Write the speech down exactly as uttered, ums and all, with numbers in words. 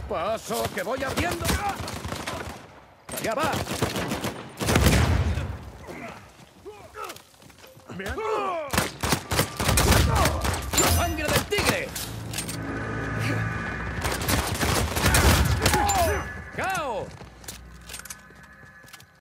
Paso, que voy abriendo. ¡Allá va! ¡Me han...